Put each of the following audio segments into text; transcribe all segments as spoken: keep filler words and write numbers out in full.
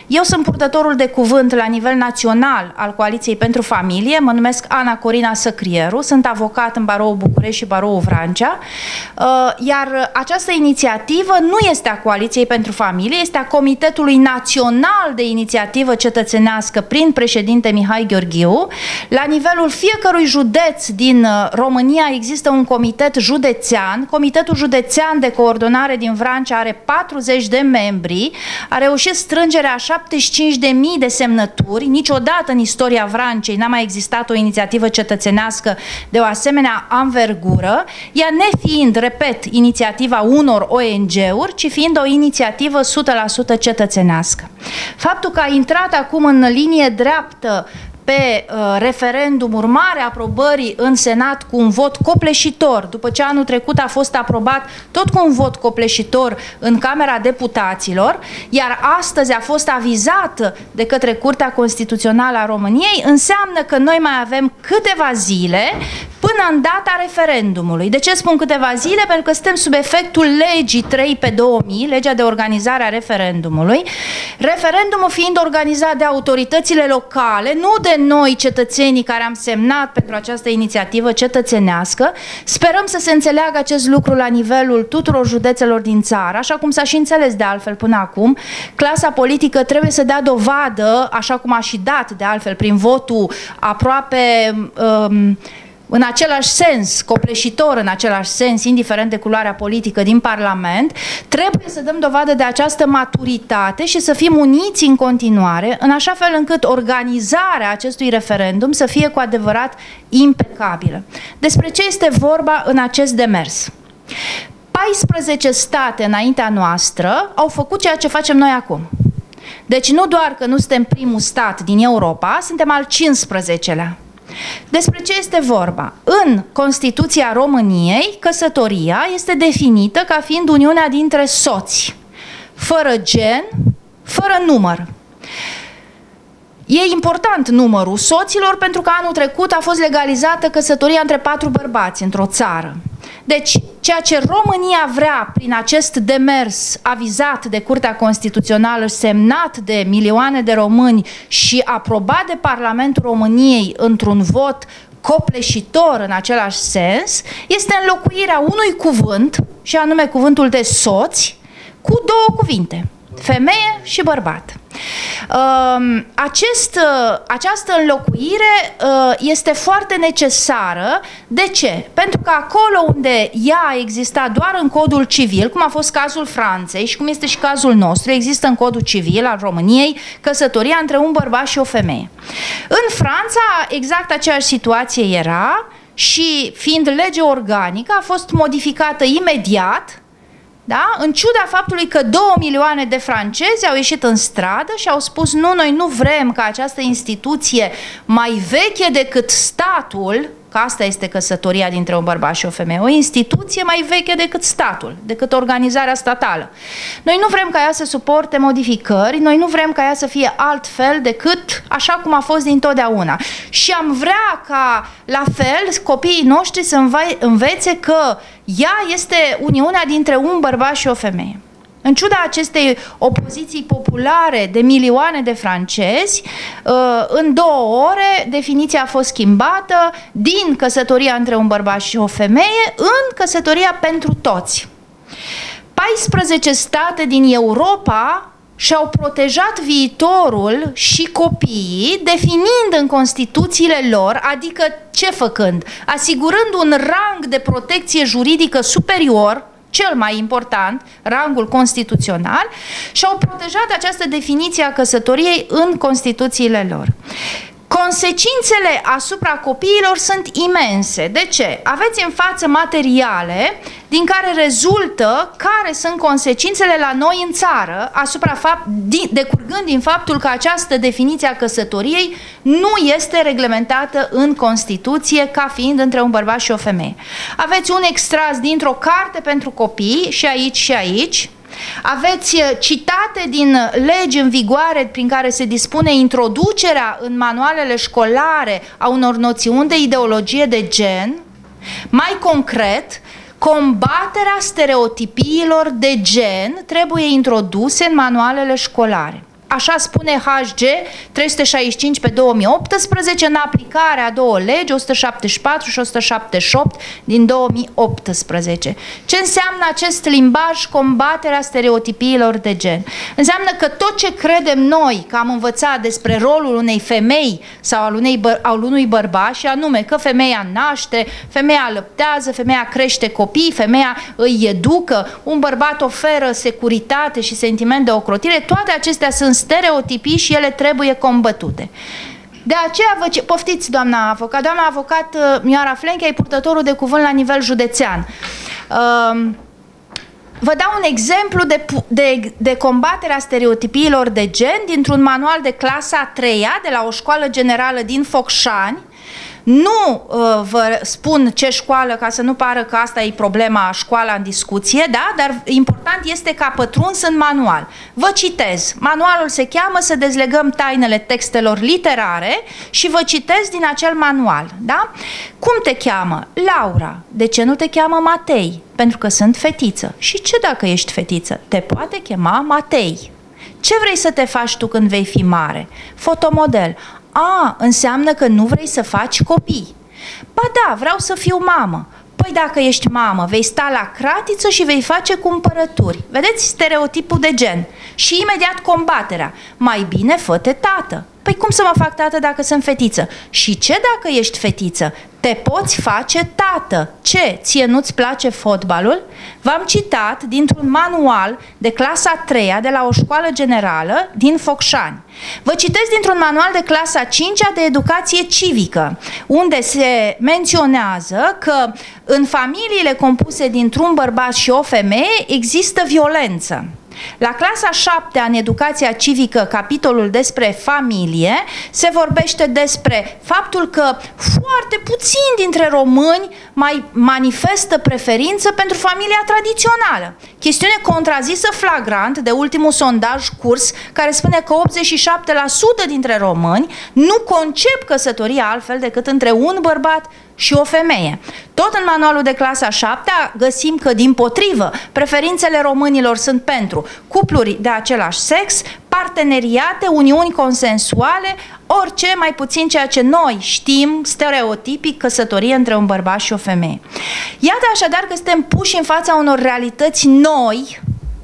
Eu sunt purtătorul de cuvânt la nivel național al Coaliției pentru Familie, mă numesc Ana Corina Săcrieru, sunt avocat în Baroul București și Baroul Vrancea, iar această inițiativă nu este a Coaliției pentru Familie, este a Comitetului Național de Inițiativă Cetățenească prin președinte Mihai Gheorghiu. La nivelul fiecărui județ din România există un comitet județean. Comitetul Județean de Coordonare din Vrancea are patruzeci de membri, a reușit strângerea a șaptezeci și cinci de mii de semnături. Niciodată în istoria Vrancei n-a mai existat o inițiativă cetățenească de o asemenea anvergură, ea nefiind, repet, inițiativa unor O N G-uri, ci fiind o inițiativă o sută la sută cetățenească. Faptul că a intrat acum în linie dreaptă pe uh, referendum, urmare aprobării în Senat cu un vot copleșitor, după ce anul trecut a fost aprobat tot cu un vot copleșitor în Camera Deputaților, iar astăzi a fost avizat de către Curtea Constituțională a României, înseamnă că noi mai avem câteva zile până în data referendumului. De ce spun câteva zile? Pentru că suntem sub efectul legii trei pe două mii, legea de organizare a referendumului, referendumul fiind organizat de autoritățile locale, nu de noi, cetățenii care am semnat pentru această inițiativă cetățenească. Sperăm să se înțeleagă acest lucru la nivelul tuturor județelor din țară, așa cum s-a și înțeles de altfel până acum. Clasa politică trebuie să dea dovadă, așa cum a și dat de altfel prin votul aproape um, în același sens, copleșitor în același sens, indiferent de culoarea politică din Parlament, trebuie să dăm dovadă de această maturitate și să fim uniți în continuare, în așa fel încât organizarea acestui referendum să fie cu adevărat impecabilă. Despre ce este vorba în acest demers? paisprezece state înaintea noastră au făcut ceea ce facem noi acum. Deci nu doar că nu suntem primul stat din Europa, suntem al cincisprezecelea. Despre ce este vorba? În Constituția României, căsătoria este definită ca fiind uniunea dintre soți, fără gen, fără număr. E important numărul soților pentru că anul trecut a fost legalizată căsătoria între patru bărbați într-o țară. Deci, ceea ce România vrea prin acest demers avizat de Curtea Constituțională, semnat de milioane de români și aprobat de Parlamentul României într-un vot copleșitor în același sens, este înlocuirea unui cuvânt, și anume cuvântul de soți, cu două cuvinte: femeie și bărbat. Acest, această înlocuire este foarte necesară. De ce? Pentru că acolo unde ea a existat doar în codul civil, cum a fost cazul Franței și cum este și cazul nostru, există în codul civil al României căsătoria între un bărbat și o femeie. În Franța exact aceeași situație era și, fiind lege organică, a fost modificată imediat. Da? În ciuda faptului că două milioane de francezi au ieșit în stradă și au spus: nu, noi nu vrem ca această instituție mai veche decât statul, că asta este căsătoria dintre un bărbat și o femeie, o instituție mai veche decât statul, decât organizarea statală. Noi nu vrem ca ea să suporte modificări, noi nu vrem ca ea să fie altfel decât așa cum a fost dintotdeauna. Și am vrea ca, la fel, copiii noștri să înve învețe că ea este uniunea dintre un bărbat și o femeie. În ciuda acestei opoziții populare de milioane de francezi, în două ore definiția a fost schimbată din căsătoria între un bărbat și o femeie în căsătoria pentru toți. paisprezece state din Europa și-au protejat viitorul și copiii definind în Constituțiile lor, adică ce făcând? Asigurând un rang de protecție juridică superior, cel mai important, rangul constituțional, și au protejat această definiție a căsătoriei în Constituțiile lor. Consecințele asupra copiilor sunt imense. De ce? Aveți în față materiale din care rezultă care sunt consecințele la noi în țară, asupra fapt, decurgând din faptul că această definiție a căsătoriei nu este reglementată în Constituție ca fiind între un bărbat și o femeie. Aveți un extras dintr-o carte pentru copii și aici și aici. Aveți citate din legi în vigoare prin care se dispune introducerea în manualele școlare a unor noțiuni de ideologie de gen. Mai concret, combaterea stereotipiilor de gen trebuie introduse în manualele școlare. Așa spune H G trei sute șaizeci și cinci pe două mii optsprezece în aplicare a două legi, o sută șaptezeci și patru și o sută șaptezeci și opt din două mii optsprezece. Ce înseamnă acest limbaj, combaterea stereotipiilor de gen? Înseamnă că tot ce credem noi că am învățat despre rolul unei femei sau al, unei bă al unui bărbat, și anume că femeia naște, femeia alăptează, femeia crește copii, femeia îi educă, un bărbat oferă securitate și sentiment de ocrotire, toate acestea sunt stereotipii și ele trebuie combătute. De aceea, vă poftiți, doamna avocat, doamna avocat Mioara Flenchea e purtătorul de cuvânt la nivel județean. Uh, Vă dau un exemplu de, de, de combaterea stereotipiilor de gen dintr-un manual de clasa a treia de la o școală generală din Focșani. Nu uh, vă spun ce școală, ca să nu pară că asta e problema, școala în discuție, da? Dar important este că a pătruns în manual. Vă citez. Manualul se cheamă Să dezlegăm tainele textelor literare și vă citez din acel manual. Da? Cum te cheamă? Laura. De ce nu te cheamă Matei? Pentru că sunt fetiță. Și ce dacă ești fetiță? Te poate chema Matei. Ce vrei să te faci tu când vei fi mare? Fotomodel. A, înseamnă că nu vrei să faci copii. Ba da, vreau să fiu mamă. Păi dacă ești mamă, vei sta la cratiță și vei face cumpărături. Vedeți stereotipul de gen. Și imediat combaterea. Mai bine fă-te tată. Păi cum să mă fac tată dacă sunt fetiță? Și ce dacă ești fetiță? Te poți face tată. Ce? Ție nu-ți place fotbalul? V-am citat dintr-un manual de clasa a treia de la o școală generală din Focșani. Vă citesc dintr-un manual de clasa a cincea de educație civică, unde se menționează că în familiile compuse dintr-un bărbat și o femeie există violență. La clasa a șaptea, în educația civică, capitolul despre familie, se vorbește despre faptul că foarte puțini dintre români mai manifestă preferință pentru familia tradițională. Chestiune contrazisă flagrant de ultimul sondaj Curs, care spune că optzeci și șapte la sută dintre români nu concep căsătoria altfel decât între un bărbat și o femeie. Tot în manualul de clasa a șaptea găsim că, dimpotrivă, preferințele românilor sunt pentru cupluri de același sex, parteneriate, uniuni consensuale, orice, mai puțin ceea ce noi știm, stereotipic, căsătorie între un bărbat și o femeie. Iată așadar că suntem puși în fața unor realități noi,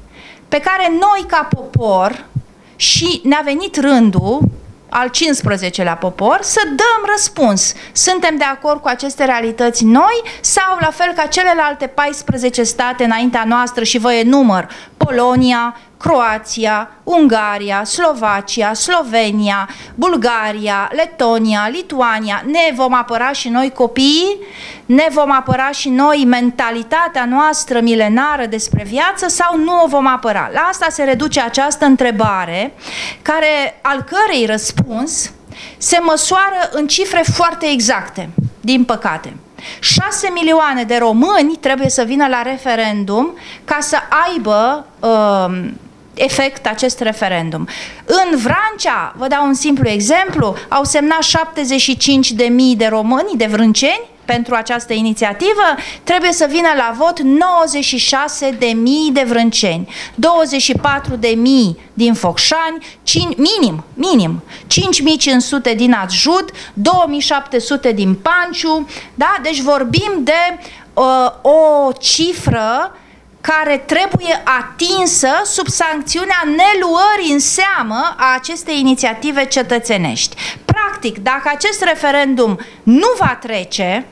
pe care noi, ca popor, și ne-a venit rândul, al cincisprezecelea popor, să dăm răspuns. Suntem de acord cu aceste realități noi sau, la fel ca celelalte paisprezece state înaintea noastră, și vă enumăr: Polonia, Croația, Ungaria, Slovacia, Slovenia, Bulgaria, Letonia, Lituania, ne vom apăra și noi copiii? Ne vom apăra și noi mentalitatea noastră milenară despre viață sau nu o vom apăra? La asta se reduce această întrebare, care, al cărei răspuns se măsoară în cifre foarte exacte, din păcate. șase milioane de români trebuie să vină la referendum ca să aibă uh, efect acest referendum. În Vrancea, vă dau un simplu exemplu, au semnat șaptezeci și cinci de mii de români, de vrânceni, pentru această inițiativă. Trebuie să vină la vot nouăzeci și șase de mii de vrânceni, douăzeci și patru de mii din Focșani, minim, minim, cinci mii cinci sute din Atzjut, două mii șapte sute din Panciu, da? Deci vorbim de uh, o cifră care trebuie atinsă sub sancțiunea neluării în seamă a acestei inițiative cetățenești. Practic, dacă acest referendum nu va trece,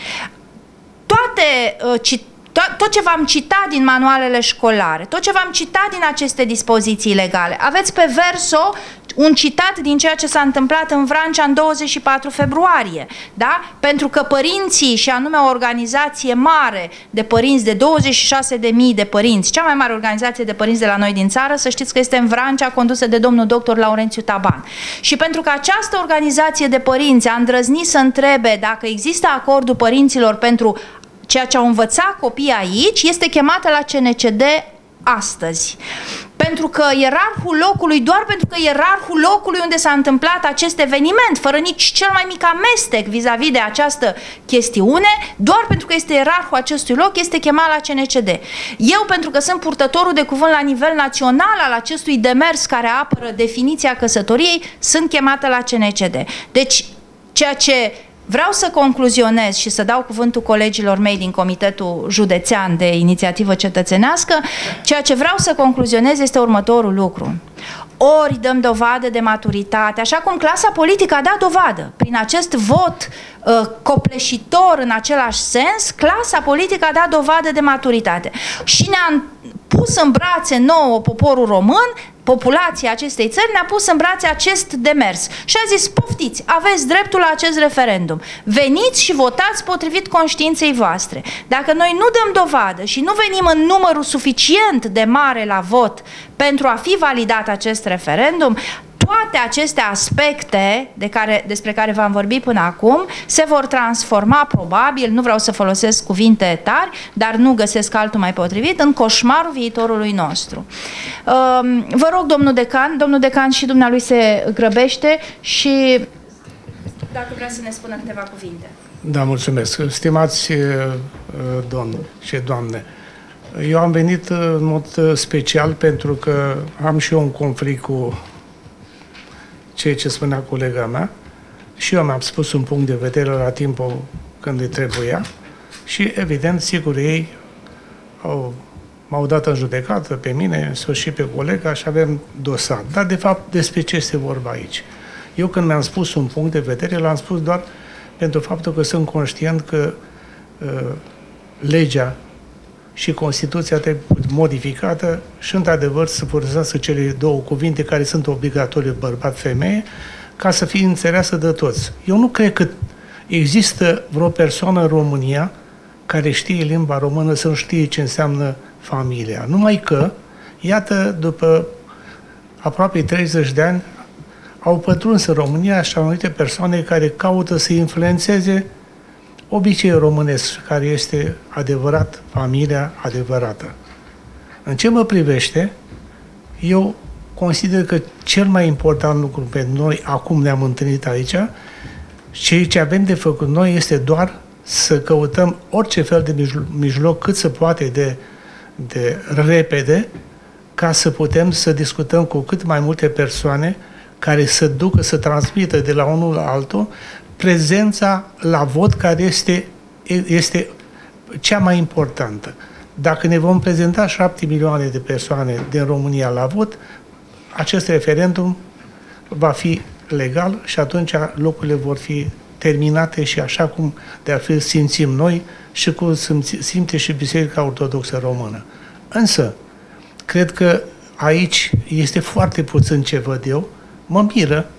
toate, tot ce v-am citat din manualele școlare, tot ce v-am citat din aceste dispoziții legale, aveți pe verso un citat din ceea ce s-a întâmplat în Vrancea în douăzeci și patru februarie, da? Pentru că părinții, și anume o organizație mare de părinți, de douăzeci și șase de mii de părinți, cea mai mare organizație de părinți de la noi din țară, să știți că este în Vrancea, condusă de domnul doctor Laurențiu Taban. Și pentru că această organizație de părinți a îndrăznit să întrebe dacă există acordul părinților pentru ceea ce au învățat copiii aici, este chemată la C N C D astăzi. Pe pentru că ierarhul locului, doar pentru că ierarhul locului unde s-a întâmplat acest eveniment, fără nici cel mai mic amestec vis-a-vis de această chestiune, doar pentru că este ierarhul acestui loc, este chemat la C N C D. Eu, pentru că sunt purtătorul de cuvânt la nivel național al acestui demers care apără definiția căsătoriei, sunt chemată la C N C D. Deci, ceea ce vreau să concluzionez și să dau cuvântul colegilor mei din Comitetul Județean de Inițiativă Cetățenească, ceea ce vreau să concluzionez este următorul lucru. Ori dăm dovadă de maturitate, așa cum clasa politică a dat dovadă. Prin acest vot uh, copleșitor în același sens, clasa politică a dat dovadă de maturitate. Și ne-a pus în brațe nouă poporul român, populația acestei țări ne-a pus în brațe acest demers și a zis, poftiți, aveți dreptul la acest referendum, veniți și votați potrivit conștiinței voastre. Dacă noi nu dăm dovadă și nu venim în numărul suficient de mare la vot pentru a fi validat acest referendum, toate aceste aspecte de care, despre care v-am vorbit până acum se vor transforma probabil, nu vreau să folosesc cuvinte tari, dar nu găsesc altul mai potrivit, în coșmarul viitorului nostru. Vă rog, domnul decan, domnul decan și dumnealui se grăbește și dacă vrea să ne spună câteva cuvinte. Da, mulțumesc. Stimați domni și doamne, eu am venit în mod special pentru că am și eu un conflict cu ceea ce spunea colega mea și eu mi-am spus un punct de vedere la timpul când îi trebuia și, evident, sigur, ei m-au dat în judecată pe mine, și pe colega și avem dosar. Dar, de fapt, despre ce este vorba aici? Eu, când mi-am spus un punct de vedere, l-am spus doar pentru faptul că sunt conștient că uh, legea și Constituția trebuie modificată și, într-adevăr, să folosească cele două cuvinte care sunt obligatorii bărbat-femeie ca să fie înțeleasă de toți. Eu nu cred că există vreo persoană în România care știe limba română să nu știe ce înseamnă familia. Numai că, iată, după aproape treizeci de ani, au pătruns în România și anumite persoane care caută să influențeze obiceiul românesc, care este adevărat, familia adevărată. În ce mă privește, eu consider că cel mai important lucru pentru noi, acum ne-am întâlnit aici, și ce avem de făcut noi este doar să căutăm orice fel de mijloc cât se poate de, de repede, ca să putem să discutăm cu cât mai multe persoane care să ducă, să transmită de la unul la altul prezența la vot, care este, este cea mai importantă. Dacă ne vom prezenta șapte milioane de persoane din România la vot, acest referendum va fi legal și atunci locurile vor fi terminate și așa cum de altfel simțim noi și cum simte și Biserica Ortodoxă Română. Însă, cred că aici este foarte puțin ce văd eu. Mă miră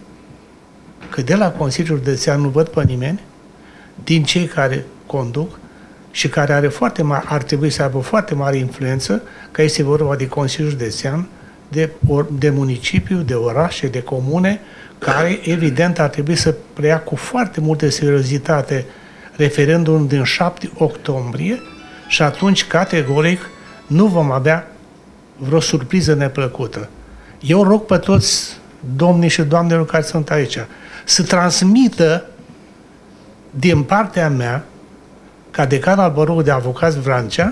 că de la Consiliul Județean nu văd pe nimeni din cei care conduc și care are foarte mare, ar trebui să aibă foarte mare influență, că este vorba de Consiliul Județean, de, de municipiu, de orașe, de comune, care evident ar trebui să preia cu foarte multă seriozitate referendumul din șapte octombrie și atunci, categoric, nu vom avea vreo surpriză neplăcută. Eu rog pe toți domnii și doamnelor care sunt aici să transmită din partea mea, ca decan al Baroului de Avocați Vrancea,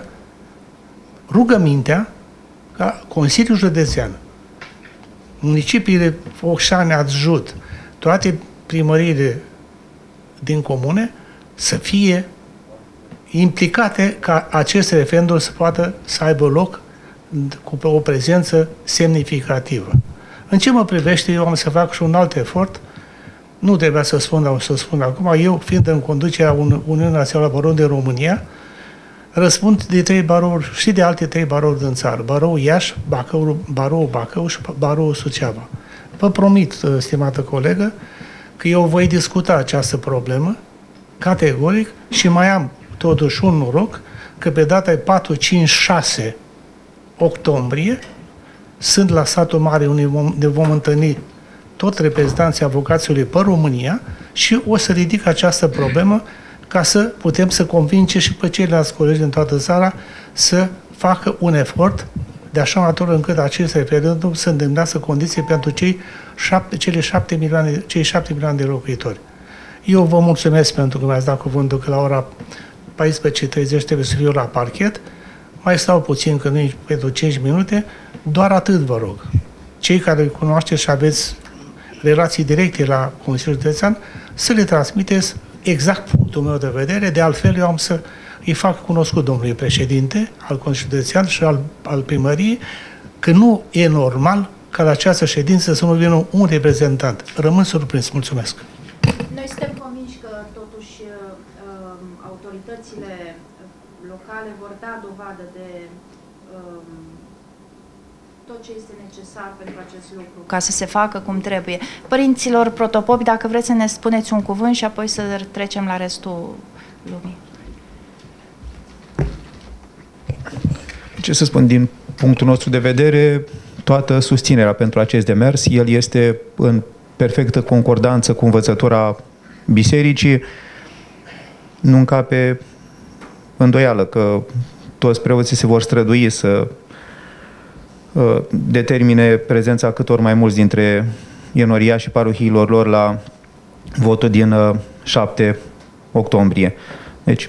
rugămintea ca Consiliul Județean, municipiile Focșani, Adjut, toate primăriile din comune să fie implicate ca acest referendum să poată să aibă loc cu o prezență semnificativă. În ce mă privește, eu am să fac și un alt efort. Nu trebuia să spun, dar o să spun acum. Eu, fiind în conducerea Uniunii Naționale a Baroului din România, răspund de trei barouri și de alte trei barouri din țară. Baroul Iași, Bacău, Baroul Bacău și Baroul Suceava. Vă promit, stimată colegă, că eu voi discuta această problemă categoric și mai am totuși un noroc că pe data patru, cinci, șase octombrie sunt la satul mare unde vom, ne vom întâlni tot reprezentanții avocaților pe România și o să ridic această problemă ca să putem să convingem și pe ceilalți colegi din toată țara să facă un efort de așa natură încât acest referendum să îndemnească condiții pentru cei șapte, cele șapte milioane, cei șapte milioane de locuitori. Eu vă mulțumesc pentru că mi-ați dat cuvântul că la ora paisprezece și treizeci trebuie să fiu la parchet. Mai stau puțin, că nu pentru cinci minute. Doar atât vă rog. Cei care îl cunoașteți și aveți relații directe la Consiliul Județean, să le transmiteți exact punctul meu de vedere. De altfel, eu am să îi fac cunoscut domnului președinte al Consiliului Județean și al, al primăriei că nu e normal ca la această ședință să nu vină un reprezentant. Rămân surprins. Mulțumesc. Noi suntem convinși că totuși autoritățile locale vor da dovadă de um, tot ce este necesar pentru acest lucru, ca să se facă cum trebuie. Părinților protopopi, dacă vreți să ne spuneți un cuvânt și apoi să trecem la restul lumii. Ce să spun, din punctul nostru de vedere, toată susținerea pentru acest demers, el este în perfectă concordanță cu învățătura bisericii, nu încape îndoială că toți preoții se vor strădui să uh, determine prezența cât ori mai mulți dintre enoriașii parohiilor lor la votul din uh, șapte octombrie. Deci,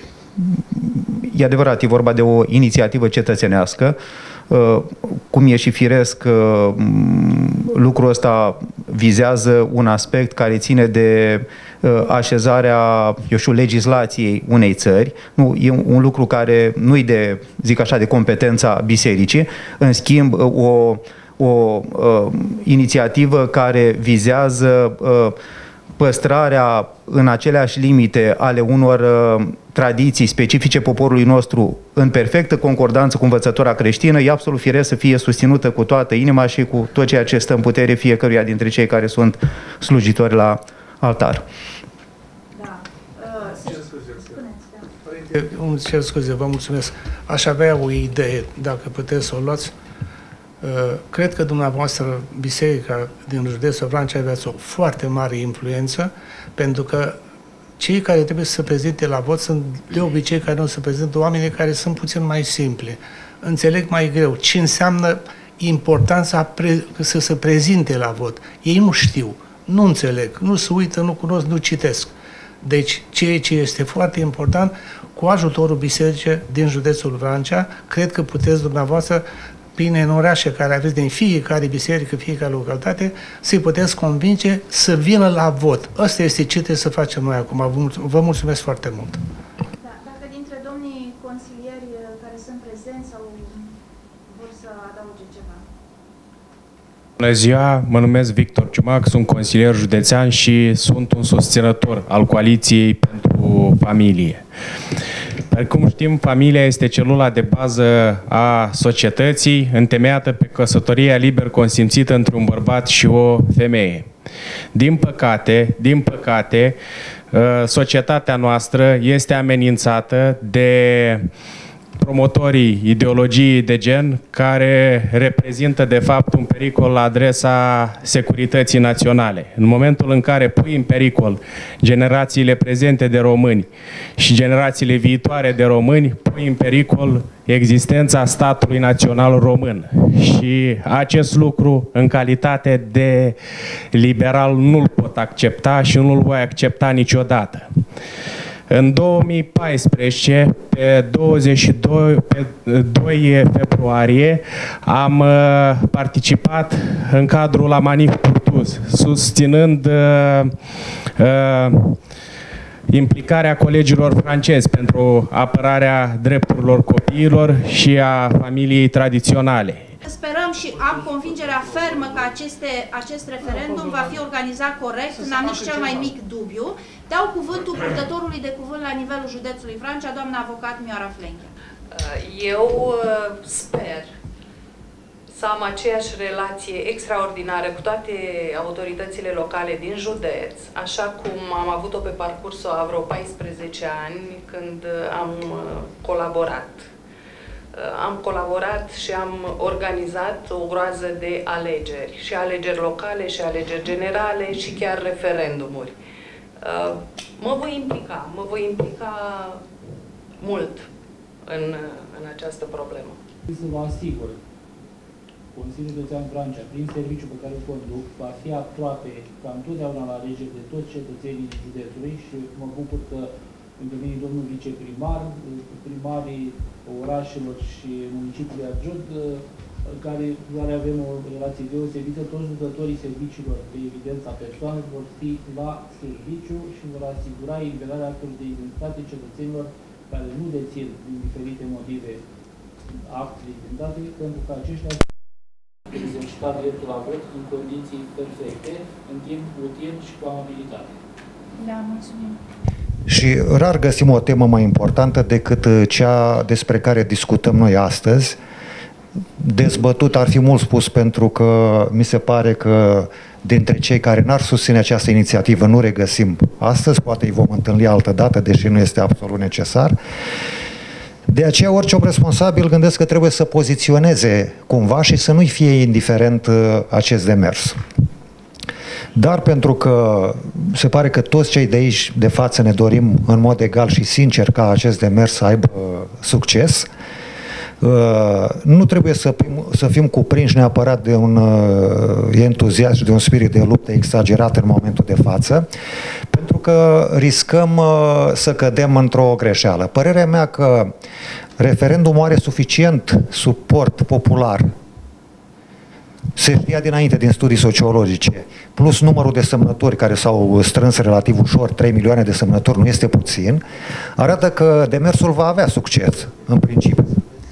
e adevărat, e vorba de o inițiativă cetățenească. Uh, cum e și firesc, uh, lucrul ăsta vizează un aspect care ține de uh, așezarea, eu știu, legislației unei țări. Nu, e un lucru care nu e de, zic așa, de competența bisericii. În schimb, o, o uh, inițiativă care vizează uh, păstrarea în aceleași limite ale unor uh, tradiții specifice poporului nostru în perfectă concordanță cu învățătura creștină, e absolut firesc să fie susținută cu toată inima și cu tot ceea ce stă în putere fiecăruia dintre cei care sunt slujitori la altar. Da. Uh, Părinte, îmi cer scuze, vă mulțumesc. Aș avea o idee, dacă puteți să o luați. Uh, cred că dumneavoastră, biserica din județul Vrancea, aveți o foarte mare influență, pentru că cei care trebuie să se prezinte la vot sunt de obicei care nu se prezintă, oamenii care sunt puțin mai simpli. Înțeleg mai greu ce înseamnă importanța pre- să se prezinte la vot. Ei nu știu, nu înțeleg, nu se uită, nu cunosc, nu citesc. Deci, ceea ce este foarte important, cu ajutorul bisericii din județul Vrancea, cred că puteți dumneavoastră, prin în orașe care aveți din fiecare biserică, fiecare localitate, să-i puteți convinge să vină la vot. Asta este ce trebuie să facem noi acum. Vă mulțumesc foarte mult. Da, dacă dintre domnii consilieri care sunt prezenți sau vor să adauge ceva. Bună ziua, mă numesc Victor Ciumac, sunt consilier județean și sunt un susținător al Coaliției pentru Familie. Cum știm, familia este celula de bază a societății, întemeiată pe căsătoria liber consimțită între un bărbat și o femeie. Din păcate, din păcate, societatea noastră este amenințată de promotorii ideologiei de gen care reprezintă de fapt un pericol la adresa securității naționale. În momentul în care pui în pericol generațiile prezente de români și generațiile viitoare de români, pui în pericol existența statului național român. Și acest lucru, în calitate de liberal, nu-l pot accepta și nu-l voi accepta niciodată. În două mii paisprezece, pe douăzeci și doi, pe doi februarie, am participat în cadrul la Manif Purtuz, susținând uh, uh, implicarea colegilor francezi pentru apărarea drepturilor copiilor și a familiei tradiționale. Sperăm și am convingerea fermă că aceste, acest referendum va fi organizat corect, n-am nici cel mai mic dubiu. Dau cuvântul purtătorului de cuvânt la nivelul județului Vrancea, doamna avocat Mioara Flenghea. Eu sper să am aceeași relație extraordinară cu toate autoritățile locale din județ, așa cum am avut-o pe parcursul a vreo paisprezece ani când am colaborat. Am colaborat și am organizat o groază de alegeri, și alegeri locale, și alegeri generale, și chiar referendumuri. Mă voi implica, mă voi implica mult în, în această problemă. Să vă asigur Consiliul Județean Vrancea, prin serviciul pe care îl conduc, va fi aproape ca întotdeauna la alegeri de toți cetățenii județului și mă bucur că intervine domnul viceprimar, primarii orașelor și municipiului adjunct, care, care avem o relație deosebită, toți lucrătorii serviciilor de evidență a persoanelor vor fi la serviciu și vor asigura eliberarea actelor de identitate cetățenilor care nu dețin din diferite motive acte de identitate, pentru că aceștia exercita dreptul la vot în condiții perfecte, în timp util și cu amabilitate. Da, mulțumim. Și rar găsim o temă mai importantă decât cea despre care discutăm noi astăzi. Dezbătut ar fi mult spus, pentru că mi se pare că dintre cei care n-ar susține această inițiativă nu regăsim astăzi, poate îi vom întâlni altă dată, deși nu este absolut necesar. De aceea orice om responsabil gândesc că trebuie să poziționeze cumva și să nu-i fie indiferent acest demers. Dar pentru că se pare că toți cei de aici de față ne dorim în mod egal și sincer ca acest demers să aibă succes, nu trebuie să fim, să fim cuprinși neapărat de un entuziasm și de un spirit de luptă exagerat în momentul de față, pentru că riscăm să cădem într-o greșeală. Părerea mea că referendumul are suficient suport popular, se știa dinainte din studii sociologice, plus numărul de semnături care s-au strâns relativ ușor, trei milioane de semnături, nu este puțin, arată că demersul va avea succes, în principiu.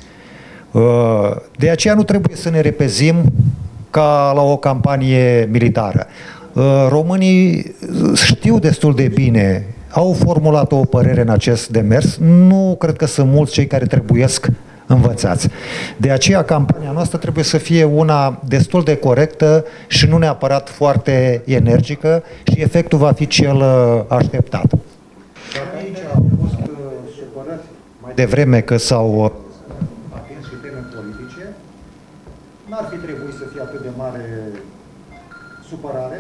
De aceea nu trebuie să ne repezim ca la o campanie militară. Românii știu destul de bine, au formulat o părere în acest demers, nu cred că sunt mulți cei care trebuiesc învățați. De aceea campania noastră trebuie să fie una destul de corectă și nu neapărat foarte energică și efectul va fi cel așteptat. Dacă aici au fost supărări mai devreme că s-au atins și teme politice, n-ar fi trebuit să fie atât de mare supărare.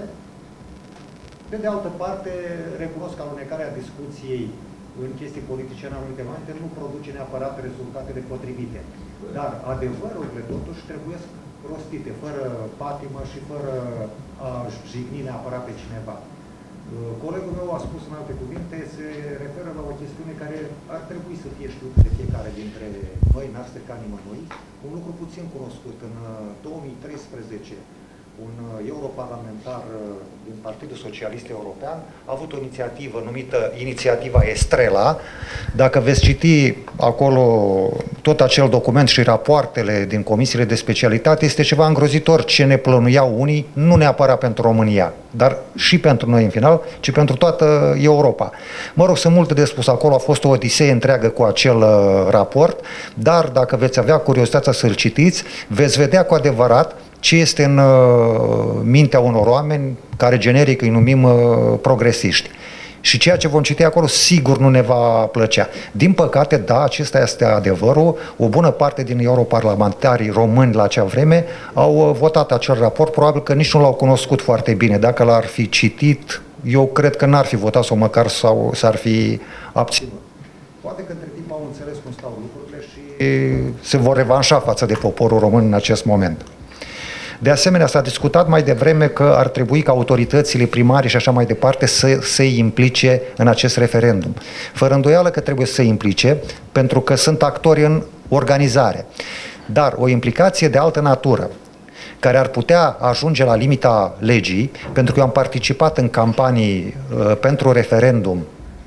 Pe de altă parte, recunosc că alunecarea discuției în chestii politice în anumite momente nu produce neapărat rezultatele potrivite. Dar adevărurile totuși trebuie rostite, fără patimă și fără a jigni neapărat pe cineva. Colegul meu a spus în alte cuvinte, se referă la o chestiune care ar trebui să fie știută de fiecare dintre noi, n-ar strica nimănui. Un lucru puțin cunoscut. În două mii treisprezece, un europarlamentar din Partidul Socialist European a avut o inițiativă numită Inițiativa Estrela. Dacă veți citi acolo tot acel document și rapoartele din comisiile de specialitate, este ceva îngrozitor ce ne plănuiau unii, nu neapărat pentru România, dar și pentru noi în final, ci pentru toată Europa. Mă rog, sunt multe de spus acolo, a fost o odisee întreagă cu acel raport, dar dacă veți avea curiozitatea să-l citiți, veți vedea cu adevărat ce este în uh, mintea unor oameni care generic îi numim uh, progresiști. Și ceea ce vom citi acolo sigur nu ne va plăcea. Din păcate, da, acesta este adevărul, o bună parte din europarlamentarii români la acea vreme au uh, votat acel raport, probabil că nici nu l-au cunoscut foarte bine. Dacă l-ar fi citit, eu cred că n-ar fi votat sau măcar sau s-ar fi abținut. Poate că între timp au înțeles cum stau lucrurile și se vor revanșa față de poporul român în acest moment. De asemenea, s-a discutat mai devreme că ar trebui ca autoritățile primare și așa mai departe să se implice în acest referendum. Fără îndoială că trebuie să se implice, pentru că sunt actori în organizare. Dar o implicație de altă natură, care ar putea ajunge la limita legii, pentru că eu am participat în campanii uh, pentru referendum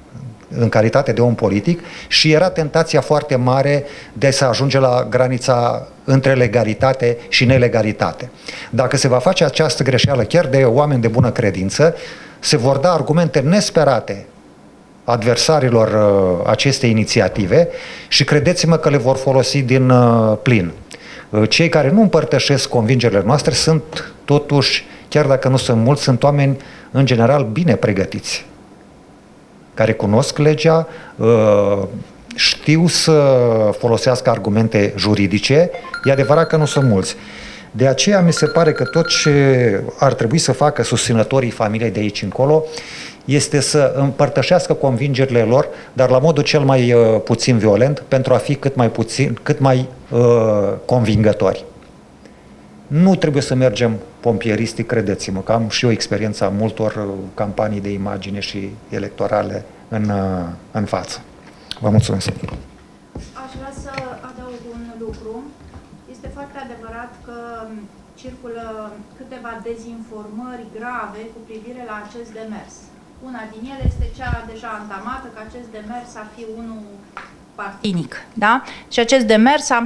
în calitate de om politic și era tentația foarte mare de să ajunge la granița între legalitate și nelegalitate. Dacă se va face această greșeală chiar de oameni de bună credință, se vor da argumente nesperate adversarilor uh, acestei inițiative și credeți-mă că le vor folosi din uh, plin. Uh, cei care nu împărtășesc convingerile noastre sunt totuși, chiar dacă nu sunt mulți, sunt oameni în general bine pregătiți, care cunosc legea, știu să folosească argumente juridice, e adevărat că nu sunt mulți. De aceea mi se pare că tot ce ar trebui să facă susținătorii familiei de aici încolo este să împărtășească convingerile lor, dar la modul cel mai puțin violent, pentru a fi cât mai puțin, cât mai uh, convingători. Nu trebuie să mergem pompieristic, credeți-mă, că am și eu experiența multor campanii de imagine și electorale în, în față. Vă mulțumesc. Aș vrea să adaug un lucru. Este foarte adevărat că circulă câteva dezinformări grave cu privire la acest demers. Una din ele este cea deja antamată, că acest demers ar fi unul partinic. Da? Și acest demers, am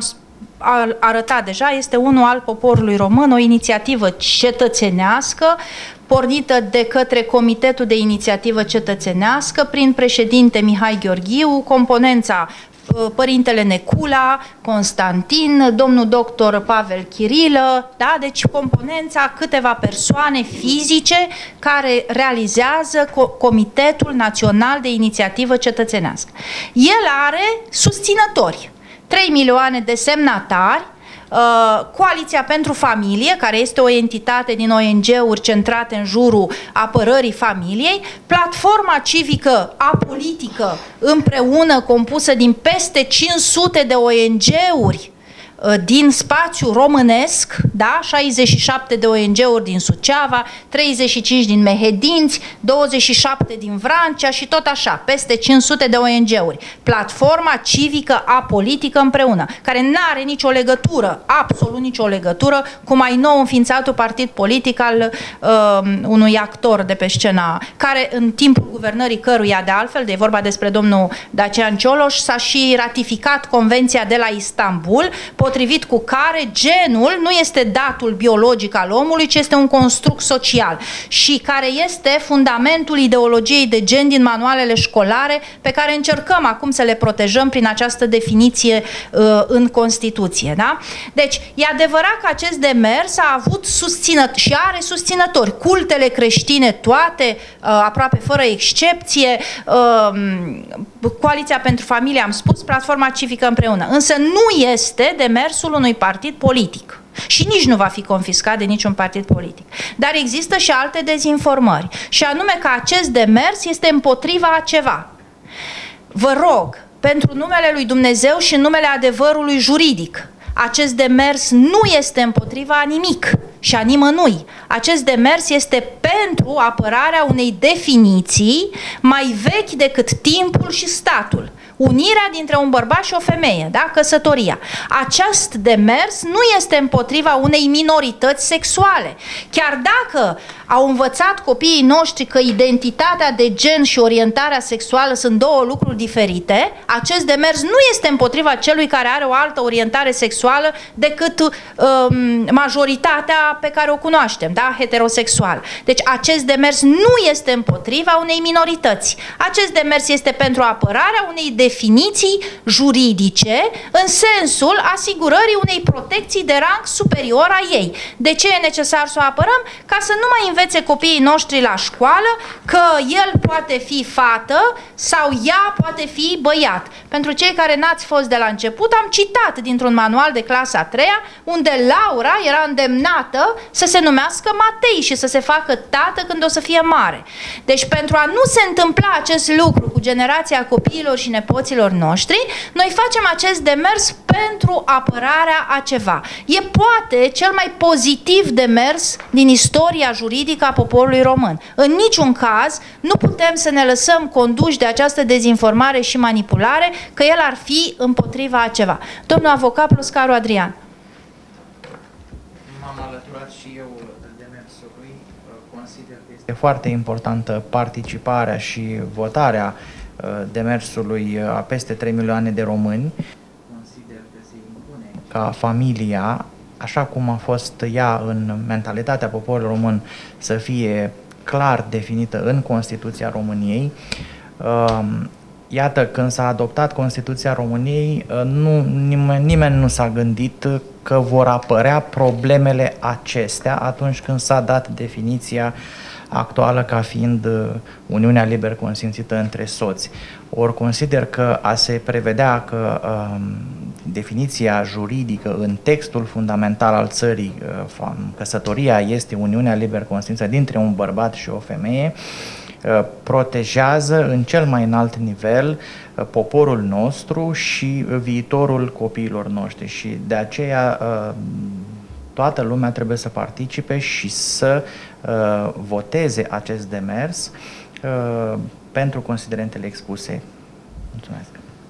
arătat deja, este unul al poporului român, o inițiativă cetățenească, pornită de către Comitetul de Inițiativă Cetățenească, prin președinte Mihai Gheorghiu, componența Părintele Necula, Constantin, domnul doctor Pavel Chirilă, da? Deci componența câteva persoane fizice care realizează Comitetul Național de Inițiativă Cetățenească. El are susținători, trei milioane de semnatari, Coaliția pentru Familie, care este o entitate din O N G-uri centrate în jurul apărării familiei, Platforma Civică Apolitică, împreună compusă din peste cinci sute de O N G-uri din spațiu românesc, da? șaizeci și șapte de O N G-uri din Suceava, treizeci și cinci din Mehedinți, douăzeci și șapte din Vrancea și tot așa, peste cinci sute de O N G-uri. Platforma Civică Apolitică împreună, care nu are nicio legătură, absolut nicio legătură, cu mai nou înființatul partid politic al uh, unui actor de pe scena, care în timpul guvernării căruia, de altfel, de vorba despre domnul Dacian Cioloș, s-a și ratificat Convenția de la Istanbul, potrivit cu care genul nu este datul biologic al omului, ci este un construct social și care este fundamentul ideologiei de gen din manualele școlare pe care încercăm acum să le protejăm prin această definiție uh, în Constituție. Da? Deci, e adevărat că acest demers a avut susținători și are susținători. Cultele creștine toate, uh, aproape fără excepție, uh, Coaliția pentru Familie, am spus, Platforma Civică împreună. Însă nu este demersul unui partid politic. Și nici nu va fi confiscat de niciun partid politic. Dar există și alte dezinformări. Și anume că acest demers este împotriva a ceva. Vă rog, pentru numele lui Dumnezeu și în numele adevărului juridic, acest demers nu este împotriva a nimic și a nimănui. Acest demers este pentru apărarea unei definiții mai vechi decât timpul și statul. Unirea dintre un bărbat și o femeie, da? Căsătoria. Acest demers nu este împotriva unei minorități sexuale. Chiar dacă au învățat copiii noștri că identitatea de gen și orientarea sexuală sunt două lucruri diferite, acest demers nu este împotriva celui care are o altă orientare sexuală decât um, majoritatea pe care o cunoaștem, da? Heterosexual. Deci acest demers nu este împotriva unei minorități. Acest demers este pentru apărarea unei definiții juridice în sensul asigurării unei protecții de rang superior a ei. De ce e necesar să o apărăm? Ca să nu mai învețe copiii noștri la școală că el poate fi fată sau ea poate fi băiat. Pentru cei care n-ați fost de la început, am citat dintr-un manual de clasa a treia, unde Laura era îndemnată să se numească Matei și să se facă tată când o să fie mare. Deci pentru a nu se întâmpla acest lucru cu generația copiilor și nepoților noștri, noi facem acest demers pentru apărarea a ceva. E poate cel mai pozitiv demers din istoria juridică a poporului român. În niciun caz nu putem să ne lăsăm conduși de această dezinformare și manipulare că el ar fi împotriva a ceva. Domnul avocat Ploscaru Adrian. M-am alăturat și eu demersului. Consider că este foarte importantă participarea și votarea demersului a peste trei milioane de români. Consider că se impune ca familia, așa cum a fost ea în mentalitatea poporului român, să fie clar definită în Constituția României. Iată, când s-a adoptat Constituția României, nu, nimeni, nimeni nu s-a gândit că vor apărea problemele acestea atunci când s-a dat definiția actuală ca fiind uniunea liber consimțită între soți. Ori consider că a se prevedea că um, definiția juridică în textul fundamental al țării, uh, căsătoria este uniunea liber consimțită dintre un bărbat și o femeie, uh, protejează în cel mai înalt nivel uh, poporul nostru și viitorul copiilor noștri și de aceea uh, toată lumea trebuie să participe și să uh, voteze acest demers uh, pentru considerentele expuse. Mulțumesc.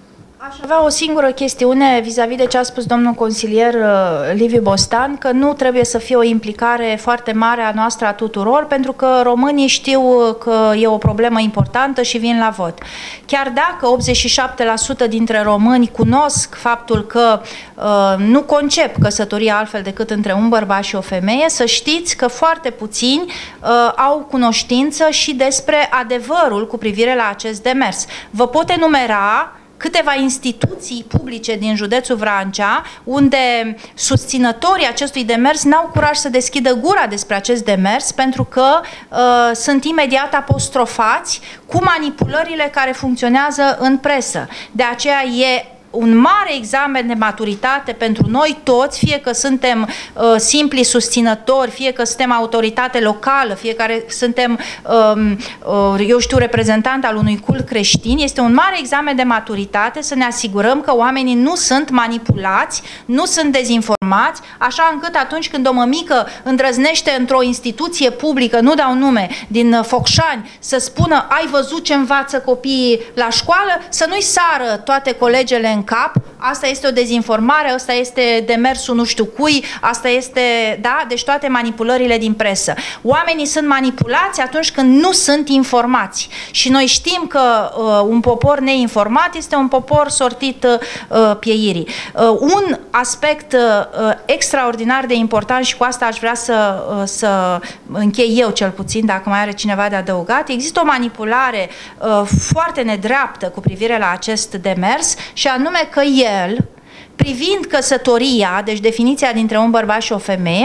Aș avea o singură chestiune vis-a-vis de ce a spus domnul consilier uh, Liviu Bostan, că nu trebuie să fie o implicare foarte mare a noastră a tuturor, pentru că românii știu că e o problemă importantă și vin la vot. Chiar dacă optzeci și șapte la sută dintre români cunosc faptul că uh, nu concep căsătoria altfel decât între un bărbat și o femeie, să știți că foarte puțini uh, au cunoștință și despre adevărul cu privire la acest demers. Vă pot enumera câteva instituții publice din județul Vrancea, unde susținătorii acestui demers n-au curaj să deschidă gura despre acest demers, pentru că uh, sunt imediat apostrofați cu manipulările care funcționează în presă. De aceea e un mare examen de maturitate pentru noi toți, fie că suntem uh, simpli susținători, fie că suntem autoritate locală, fie că suntem, uh, uh, eu știu, reprezentant al unui cult creștin. Este un mare examen de maturitate să ne asigurăm că oamenii nu sunt manipulați, nu sunt dezinformați, așa încât atunci când o mămică îndrăznește într-o instituție publică, nu dau nume, din Focșani, să spună ai văzut ce învață copiii la școală, să nu-i sară toate colegele în cap, asta este o dezinformare, asta este demersul nu știu cui, asta este, da, deci toate manipulările din presă. Oamenii sunt manipulați atunci când nu sunt informați și noi știm că uh, un popor neinformat este un popor sortit uh, pieirii. Uh, un aspect uh, extraordinar de important și cu asta aș vrea să, uh, să închei eu cel puțin, dacă mai are cineva de adăugat, există o manipulare uh, foarte nedreaptă cu privire la acest demers și anume că el, privind căsătoria, deci definiția dintre un bărbat și o femeie,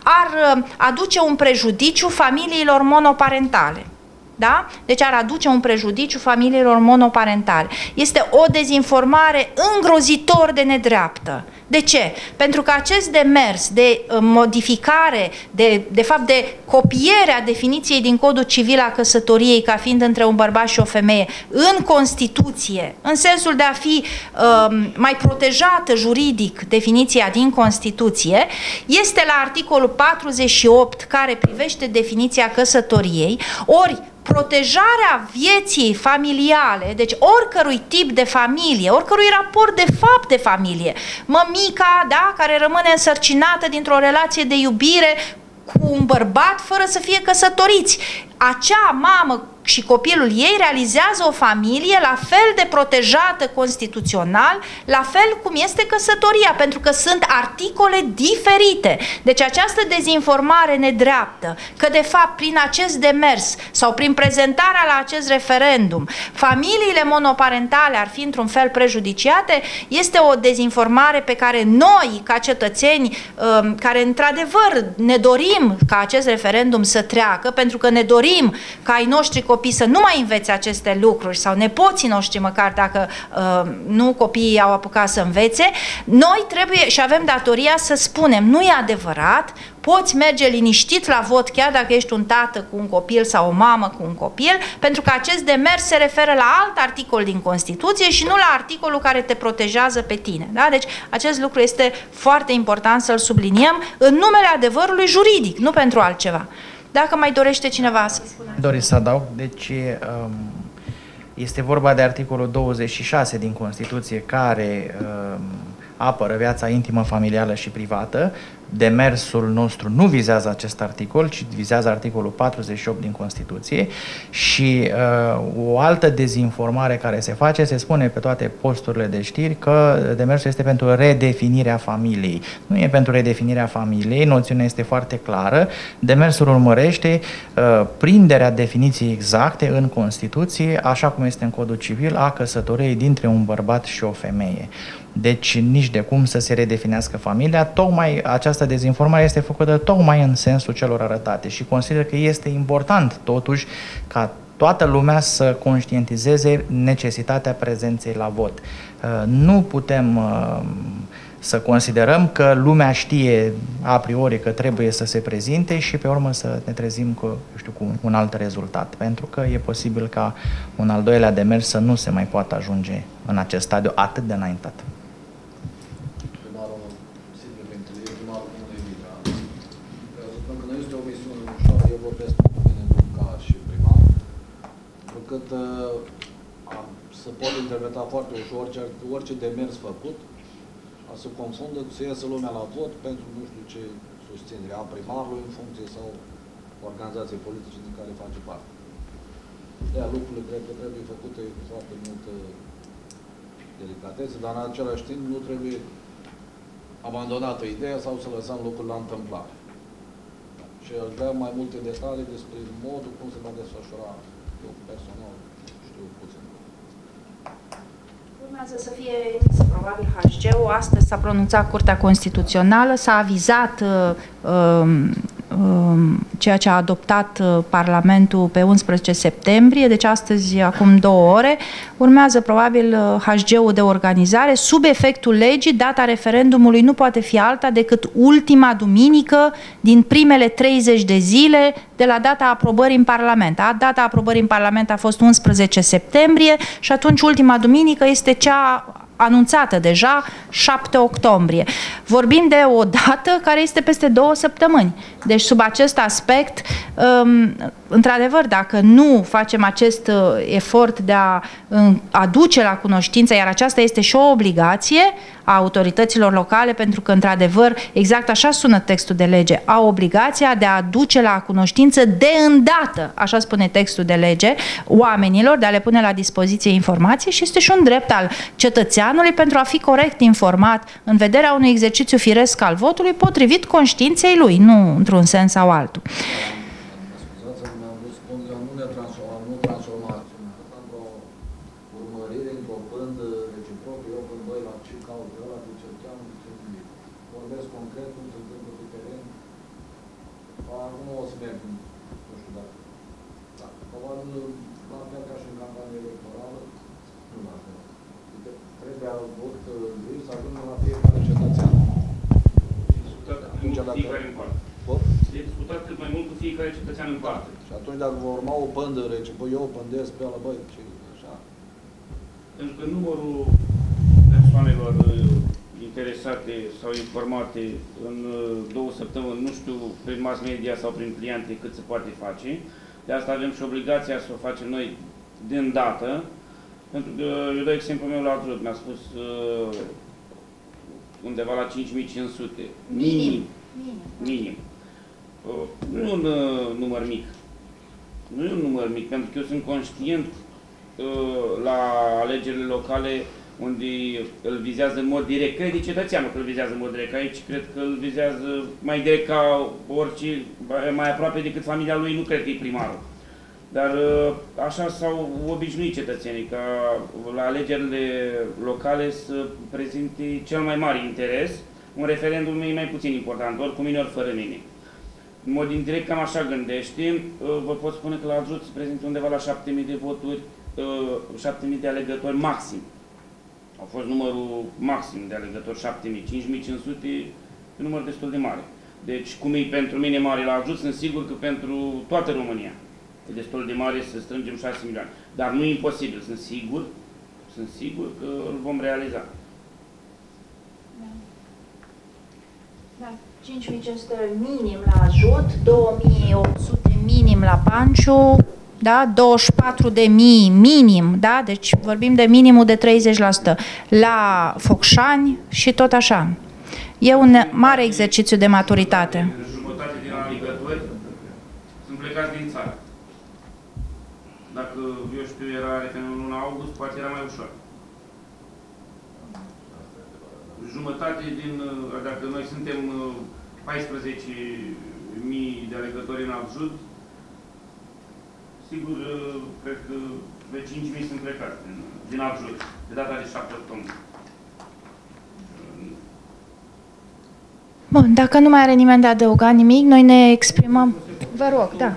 ar aduce un prejudiciu familiilor monoparentale. Da? Deci ar aduce un prejudiciu familiilor monoparentale. Este o dezinformare îngrozitor de nedreaptă. De ce? Pentru că acest demers de modificare, de, de fapt de copiere a definiției din Codul Civil a căsătoriei ca fiind între un bărbat și o femeie în Constituție, în sensul de a fi um, mai protejată juridic definiția din Constituție, este la articolul patruzeci și opt care privește definiția căsătoriei, ori protejarea vieții familiale, deci oricărui tip de familie, oricărui raport de fapt de familie, mămica, da, care rămâne însărcinată dintr-o relație de iubire cu un bărbat fără să fie căsătoriți. Acea mamă și copilul ei realizează o familie la fel de protejată constituțional, la fel cum este căsătoria, pentru că sunt articole diferite. Deci această dezinformare nedreaptă, că de fapt prin acest demers sau prin prezentarea la acest referendum, familiile monoparentale ar fi într-un fel prejudiciate, este o dezinformare pe care noi, ca cetățeni, care într-adevăr ne dorim ca acest referendum să treacă, pentru că ne dorim ca ai noștri copii să nu mai învețe aceste lucruri sau nepoții noștri măcar dacă uh, nu copiii au apucat să învețe, noi trebuie și avem datoria să spunem, nu e adevărat, poți merge liniștit la vot chiar dacă ești un tată cu un copil sau o mamă cu un copil, pentru că acest demers se referă la alt articol din Constituție și nu la articolul care te protejează pe tine. Da? Deci acest lucru este foarte important să-l subliniem în numele adevărului juridic, nu pentru altceva. Dacă mai dorește cineva să spună. Dori să adaug, deci este vorba de articolul douăzeci și șase din Constituție care apără viața intimă, familială și privată. Demersul nostru nu vizează acest articol, ci vizează articolul patruzeci și opt din Constituție și uh, o altă dezinformare care se face, se spune pe toate posturile de știri că demersul este pentru redefinirea familiei. Nu e pentru redefinirea familiei, noțiunea este foarte clară. Demersul urmărește uh, prinderea definiției exacte în Constituție, așa cum este în Codul Civil, a căsătoriei dintre un bărbat și o femeie. Deci nici de cum să se redefinească familia, tocmai această dezinformare este făcută tocmai în sensul celor arătate și consider că este important totuși ca toată lumea să conștientizeze necesitatea prezenței la vot. Nu putem să considerăm că lumea știe a priori că trebuie să se prezinte și pe urmă să ne trezim cu, eu știu, cu un alt rezultat, pentru că e posibil ca un al doilea demers să nu se mai poată ajunge în acest stadiu atât de înaintat. chestiune ușoară, eu vorbesc cu mine ca și primar, încât uh, se poate interpreta foarte ușor orice, orice demers făcut, a se confundă să iasă lumea la vot pentru nu știu ce susținere a primarului în funcție sau organizației politice din care face parte. De-aia lucrurile cred că trebuie făcute cu foarte multă delicatețe, dar în același timp nu trebuie abandonată ideea sau să lăsăm lucrurile la întâmplare. Și aș vrea mai multe detalii despre modul cum se va desfășura. Eu personal știu puțin. Urmează să fie emisă probabil H G-ul. Astăzi s-a pronunțat Curtea Constituțională, s-a avizat uh, um, ceea ce a adoptat Parlamentul pe unsprezece septembrie, deci astăzi, acum două ore. Urmează probabil H G-ul de organizare. Sub efectul legii, data referendumului nu poate fi alta decât ultima duminică din primele treizeci de zile de la data aprobării în Parlament. A, data aprobării în Parlament a fost unsprezece septembrie și atunci ultima duminică este cea anunțată deja, șapte octombrie. Vorbim de o dată care este peste două săptămâni. Deci, sub acest aspect, într-adevăr, dacă nu facem acest efort de a aduce la cunoștință, iar aceasta este și o obligație a autorităților locale, pentru că, într-adevăr, exact așa sună textul de lege, au obligația de a aduce la cunoștință de îndată, așa spune textul de lege, oamenilor, de a le pune la dispoziție informații și este și un drept al cetățeanului pentru a fi corect informat în vederea unui exercițiu firesc al votului potrivit conștiinței lui, nu într-un sens sau altul. Și atunci dacă vor urma o pândere, ce băi, eu o pândesc pe ăla, băi, ce așa. Pentru că numărul persoanelor interesate sau informate în două săptămâni, nu știu, prin mass media sau prin cliente cât se poate face. De asta avem și obligația să o facem noi de îndată. Pentru că, eu dau exemplu meu la Atrut, mi-a spus uh, undeva la cinci mii cinci sute. Minim. Minim. Minim. Uh, nu e un uh, număr mic. Nu e un număr mic, pentru că eu sunt conștient uh, la alegerile locale unde îl vizează în mod direct. Cred că cetățeanul că îl vizează în mod direct. Aici cred că îl vizează mai direct ca orice, mai aproape decât familia lui, nu cred că e primarul. Dar așa s-au obișnuit cetățenii ca la alegerile locale să prezinte cel mai mare interes. Un referendum e mai puțin important, ori cu mine, ori fără mine. În mod indirect, cam așa gândește. Vă pot spune că la Atrut se prezintă undeva la șapte mii de voturi, șapte mii de alegători maxim. Au fost numărul maxim de alegători, șapte mii, cinci mii cinci sute, un număr destul de mare. Deci, cum e pentru mine mare la Atrut, sunt sigur că pentru toată România e destul de mare să strângem șase milioane. Dar nu e imposibil, sunt sigur, sunt sigur că îl vom realiza. Da. Da. cinci mii cinci sute minim la Ajut, două mii opt sute minim la Panciu, da? douăzeci și patru de mii minim, da? Deci vorbim de minimul de treizeci la sută la Focșani și tot așa. E un mare exercițiu de maturitate. Jumătate din alegători sunt plecați din țară. Dacă, eu știu, era referendumul în luna august, poate era mai ușor. Jumătate din, dacă noi suntem paisprezece mii de alegători în Atrut, sigur, cred că de cinci mii sunt plecați din, din Atrut, de data de șapte octombrie. Bun, dacă nu mai are nimeni de adăugat nimic, noi ne exprimăm. Vă rog, da.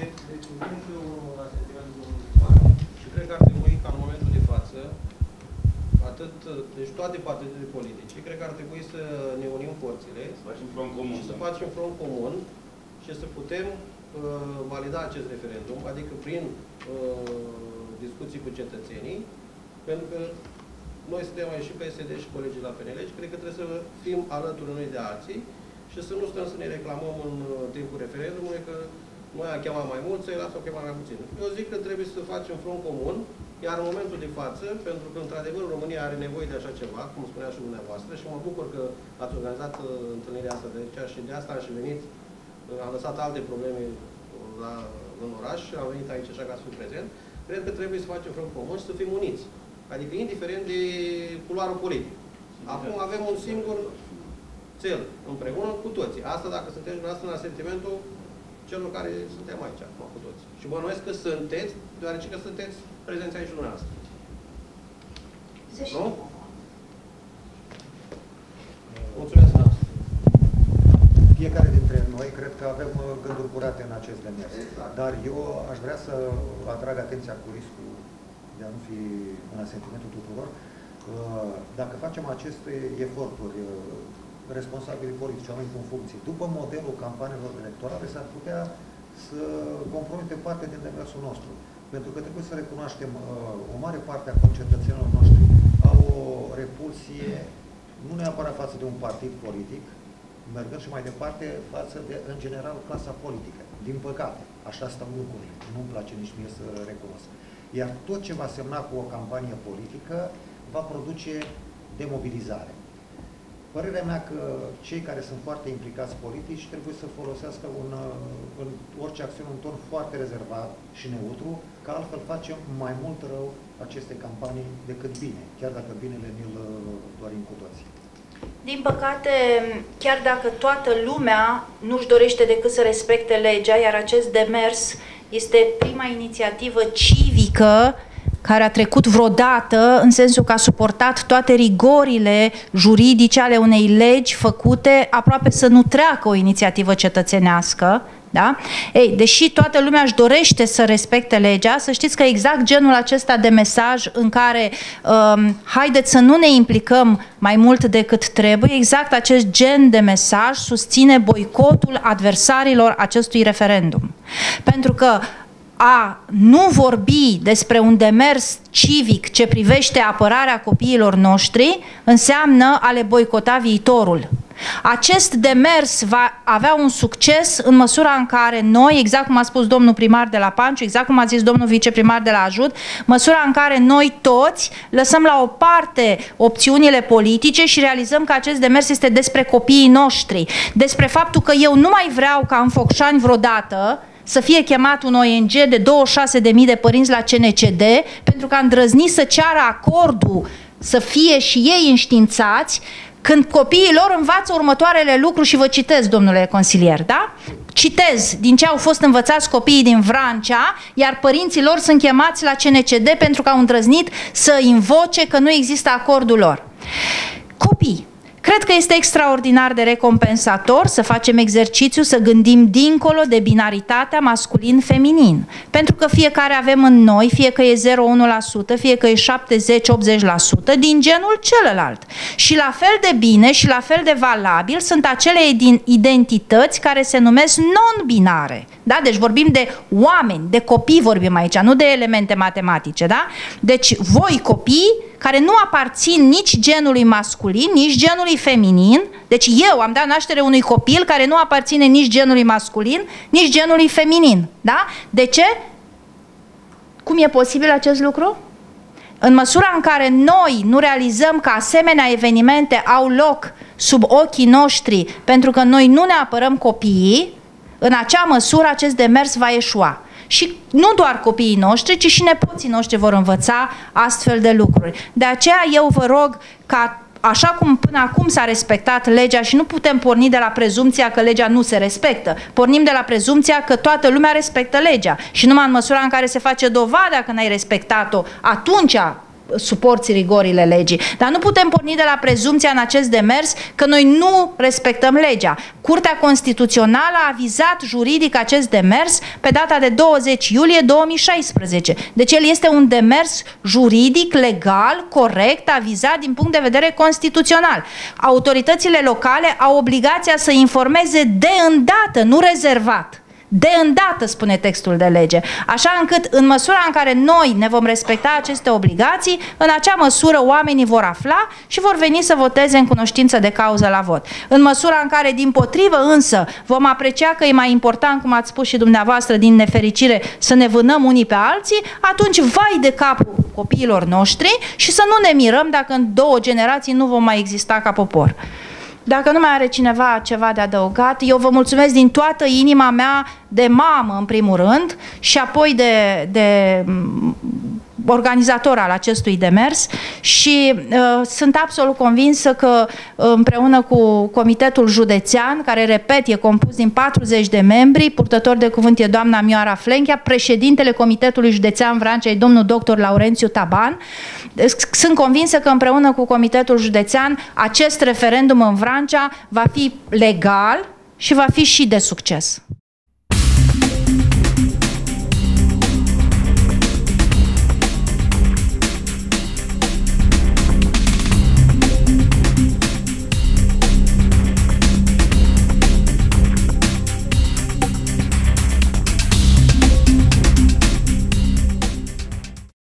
Deci toate partidele politice, cred că ar trebui să ne unim forțele, să facem front comun, și să facem front comun și să putem uh, valida acest referendum, adică prin uh, discuții cu cetățenii, pentru că noi suntem mai și P S D și colegii la P N L și cred că trebuie să fim alături unii de alții și să nu stăm să ne reclamăm în timpul referendumului că noi am chemat mai mulți, ceilalți au chemat mai puțin. Eu zic că trebuie să facem front comun, iar în momentul de față, pentru că într-adevăr România are nevoie de așa ceva, cum spunea și dumneavoastră, și mă bucur că ați organizat întâlnirea asta de aici și de asta am și venit, am lăsat alte probleme la, în oraș și am venit aici așa ca să fiu prezent. Cred că trebuie să facem front comun și să fim uniți. Adică indiferent de culoarul politic. Acum avem un singur cel, împreună cu toții. Asta dacă sunteți dumneavoastră în asentimentul celor care suntem aici, acum cu toții. Și bănuiesc că sunteți, deoarece că sunteți prezenți aici dumneavoastră. Nu? Mulțumesc. Fiecare dintre noi cred că avem gânduri curate în acest demers. Exact. Dar eu aș vrea să atrag atenția cu riscul de a nu fi în asentimentul tuturor. Dacă facem aceste eforturi, responsabilii politici, oameni cu funcții, după modelul campaniilor electorale, s-ar putea să compromite parte din demersul nostru. Pentru că trebuie să recunoaștem, o mare parte a concetățenilor noștri au o repulsie, nu neapărat față de un partid politic, mergând și mai departe față de, în general, clasa politică. Din păcate, așa stau lucrurile. Nu-mi place nici mie să recunosc. Iar tot ce va semna cu o campanie politică va produce demobilizare. Părerea mea că cei care sunt foarte implicați politici trebuie să folosească un, în orice acțiune un ton foarte rezervat și neutru, că altfel facem mai mult rău aceste campanii decât bine, chiar dacă binele ne-l dorim cu toții. Din păcate, chiar dacă toată lumea nu-și dorește decât să respecte legea, iar acest demers este prima inițiativă civică care a trecut vreodată, în sensul că a suportat toate rigorile juridice ale unei legi făcute, aproape să nu treacă o inițiativă cetățenească. Da? Ei, deși toată lumea își dorește să respecte legea, să știți că exact genul acesta de mesaj în care um, haideți să nu ne implicăm mai mult decât trebuie, exact acest gen de mesaj susține boicotul adversarilor acestui referendum. Pentru că a nu vorbi despre un demers civic ce privește apărarea copiilor noștri înseamnă a le boicota viitorul. Acest demers va avea un succes în măsura în care noi, exact cum a spus domnul primar de la Panciu, exact cum a zis domnul viceprimar de la Ajut, măsura în care noi toți lăsăm la o parte opțiunile politice și realizăm că acest demers este despre copiii noștri, despre faptul că eu nu mai vreau ca în Focșani vreodată să fie chemat un O N G de douăzeci și șase de mii de părinți la C N C D pentru că a îndrăznit să ceară acordul să fie și ei înștiințați când copiii lor învață următoarele lucruri și vă citez, domnule consilier, da? Citez din ce au fost învățați copiii din Vrancea, iar părinții lor sunt chemați la C N C D pentru că au îndrăznit să invoce că nu există acordul lor. Copii. Cred că este extraordinar de recompensator să facem exercițiu, să gândim dincolo de binaritatea masculin-feminin. Pentru că fiecare avem în noi, fie că e zero virgulă unu la sută, fie că e șaptezeci la optzeci la sută, din genul celălalt. Și la fel de bine și la fel de valabil sunt acele identități care se numesc non-binare. Da? Deci vorbim de oameni, de copii vorbim aici, nu de elemente matematice. Da? Deci voi copii care nu aparțin nici genului masculin, nici genului feminin. Deci eu am dat naștere unui copil care nu aparține nici genului masculin, nici genului feminin. Da? De ce? Cum e posibil acest lucru? În măsura în care noi nu realizăm că asemenea evenimente au loc sub ochii noștri pentru că noi nu ne apărăm copiii, în acea măsură acest demers va eșua. Și nu doar copiii noștri, ci și nepoții noștri vor învăța astfel de lucruri. De aceea eu vă rog ca, așa cum până acum s-a respectat legea și nu putem porni de la prezumția că legea nu se respectă, pornim de la prezumția că toată lumea respectă legea și numai în măsura în care se face dovada că n-ai respectat-o, atunci suporți rigorile legii. Dar nu putem porni de la prezumția în acest demers că noi nu respectăm legea. Curtea Constituțională a avizat juridic acest demers pe data de douăzeci iulie două mii șaisprezece. Deci el este un demers juridic, legal, corect, avizat din punct de vedere constituțional. Autoritățile locale au obligația să informeze de îndată, nu rezervat. De îndată, spune textul de lege. Așa încât, în măsura în care noi ne vom respecta aceste obligații, în acea măsură oamenii vor afla și vor veni să voteze în cunoștință de cauză la vot. În măsura în care, dimpotrivă însă, vom aprecia că e mai important, cum ați spus și dumneavoastră, din nefericire, să ne vânăm unii pe alții, atunci vai de capul copiilor noștri și să nu ne mirăm dacă în două generații nu vom mai exista ca popor. Dacă nu mai are cineva ceva de adăugat, eu vă mulțumesc din toată inima mea, de mamă în primul rând și apoi de, de organizator al acestui demers și uh, sunt absolut convinsă că împreună cu Comitetul Județean, care, repet, e compus din patruzeci de membri, purtător de cuvânt e doamna Mioara Flenchea, președintele Comitetului Județean Vrancea e domnul doctor Laurențiu Taban, sunt convinsă că împreună cu Comitetul Județean acest referendum în Vrancea va fi legal și va fi și de succes.